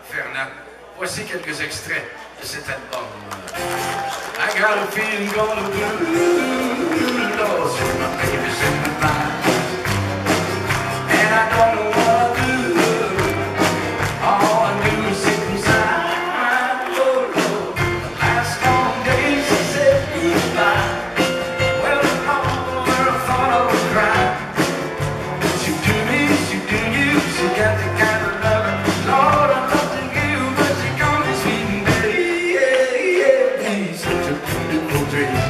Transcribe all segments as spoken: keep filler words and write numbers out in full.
Fernand. Voici quelques extraits de cet album. I got a feeling gonna blue, Lord, see my baby's in the blind. And I don't know what to do. All I do is sit inside. Oh, Lord, the last long days I said goodbye. Well, the whole world thought I would cry. She do me, she do you, she got the kind of loving. Lord, I love to you, but she called me sweet and dirty. Yeah, yeah, he's such a beautiful dream.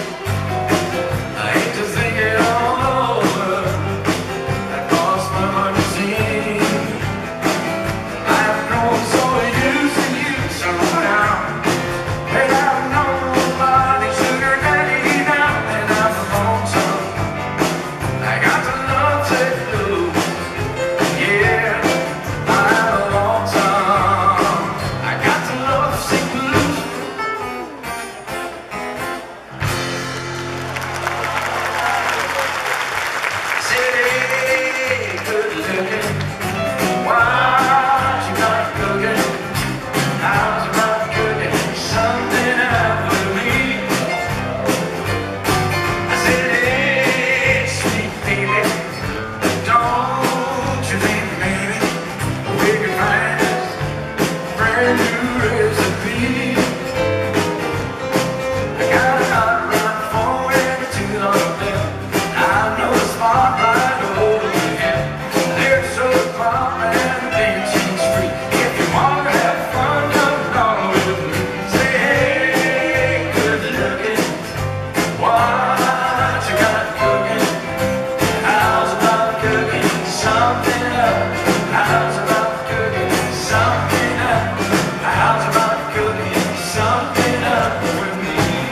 I hate to think it all over. I lost my money singing. I've grown so used to you somehow. But I've known nobody sugar daddy now, and I'm lonesome. I got to love to lose. Yeah, I'm lonesome. I got to love to sing blues. Say, good looking. What you got cooking? How's about cooking something up for me? I said, hey, sweet baby, don't you think maybe we could find us a brand new recipe? I got a hot rod for every tune on the bill. I know a spot right over here. They're so far and the benzin's free. If you want to have fun, come along with me. Say, hey, good looking. What you got cooking? How's about cooking something up? How's about cooking something up? How's about cooking something up with me?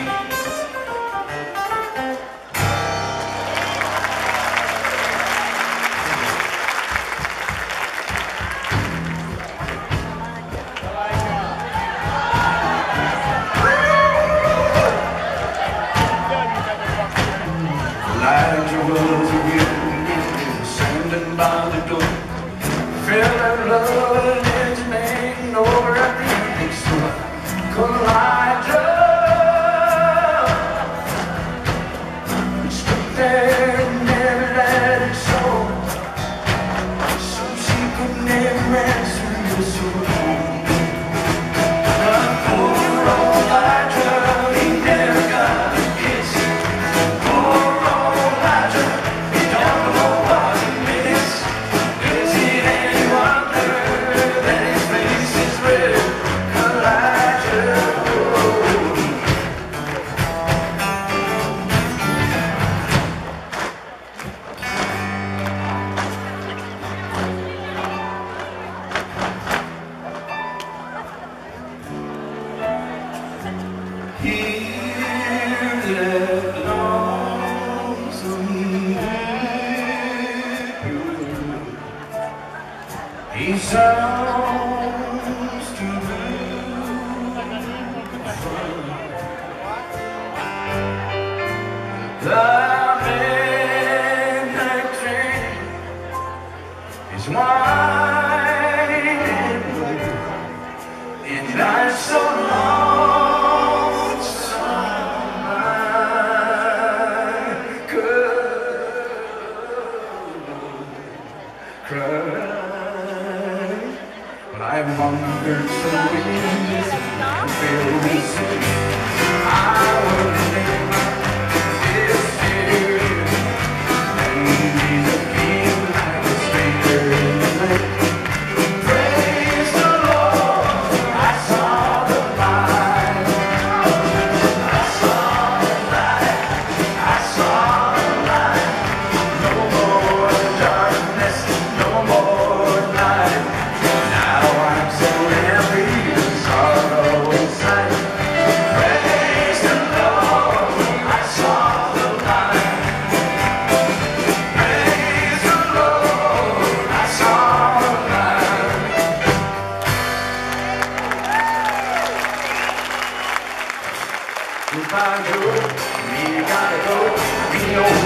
Light your words again, standing by the door. Feeling love originating over at the empty store. Collide stood there and never let it show. So she could never answer your soul. But poor old Elijah, he never got a kiss. Poor old Elijah, he don't know what he missed. Is it any wonder that his face is red? Elijah, oh. Hear that lonesome he sounds too blue. The midnight train is winding and life's so lonesome. I could cry. But I've wandered so easy and feel this I would make my decision and be the king like a stranger in the night. Praise the Lord, I saw the light. I saw the light. I saw the light. No more darkness, no more night. Now I'm so happy and sorrow inside. Praise the Lord, I saw the light. Praise the Lord, I saw the light. Goodbye, Joe, me gotta go, me